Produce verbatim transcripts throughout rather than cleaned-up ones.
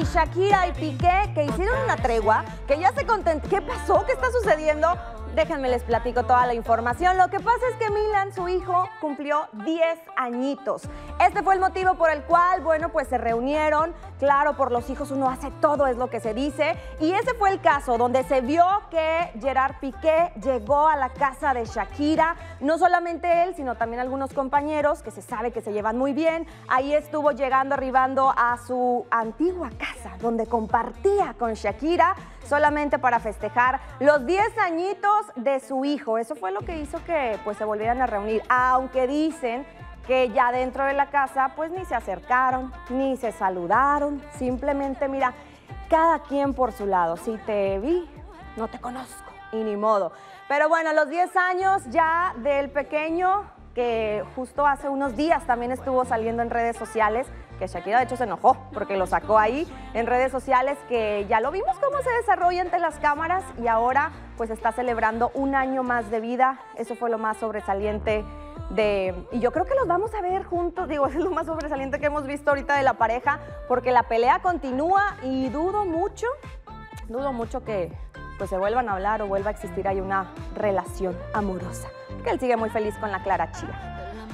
y Shakira y Piqué, que hicieron una tregua, que ya se content... ¿Qué pasó? ¿Qué está sucediendo? Déjenme les platico toda la información. Lo que pasa es que Milan, su hijo, cumplió diez añitos. Este fue el motivo por el cual, bueno, pues se reunieron. Claro, por los hijos uno hace todo, es lo que se dice. Y ese fue el caso donde se vio que Gerard Piqué llegó a la casa de Shakira. No solamente él, sino también algunos compañeros que se sabe que se llevan muy bien. Ahí estuvo llegando, arribando a su antigua casa, donde compartía con Shakira, solamente para festejar los diez añitos de su hijo. Eso fue lo que hizo que pues se volvieran a reunir, aunque dicen que ya dentro de la casa pues ni se acercaron, ni se saludaron, simplemente mira, cada quien por su lado. Si te vi, no te conozco y ni modo. Pero bueno, los diez años ya del pequeño, que justo hace unos días también estuvo saliendo en redes sociales, que Shakira de hecho se enojó porque lo sacó ahí en redes sociales, que ya lo vimos cómo se desarrolla ante las cámaras y ahora pues está celebrando un año más de vida. Eso fue lo más sobresaliente de... Y yo creo que los vamos a ver juntos, digo, es lo más sobresaliente que hemos visto ahorita de la pareja, porque la pelea continúa y dudo mucho, dudo mucho que pues se vuelvan a hablar o vuelva a existir ahí una relación amorosa, porque él sigue muy feliz con la Clara Chía.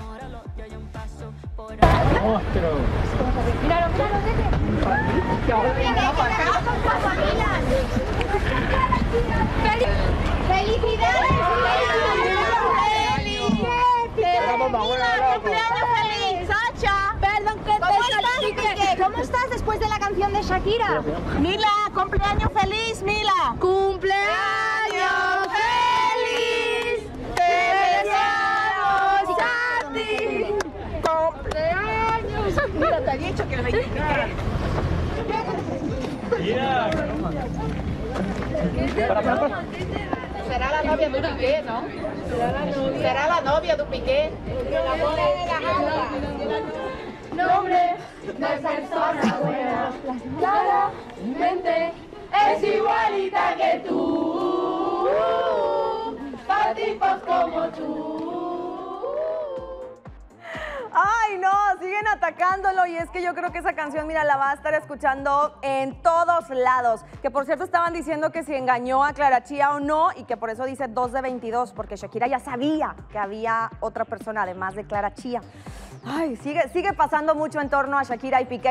¡Monstruo! Míralo, míralo, ¡felicidades! ¡Cumpleaños feliz! ¡Sacha! Perdón, que ¿Cómo estás, ¿Cómo estás después de la canción de Shakira? Mila, cumpleaños feliz, Mila. ¡Cumpleaños feliz! ¡Te deseamos a ti! ¡Cumpleaños! Mira, te había dicho que el veintitrés. Mira. Será la novia de Piqué, ¿no? Será la novia de Piqué. Nombre de persona buena, claramente es igualita que tú, para tipos como tú. Ay, no, siguen atacándolo y es que yo creo que esa canción, mira, la va a estar escuchando en todos lados. Que por cierto estaban diciendo que si engañó a Clara Chía o no y que por eso dice dos de veintidós, porque Shakira ya sabía que había otra persona además de Clara Chía. Ay, sigue, sigue pasando mucho en torno a Shakira y Piqué.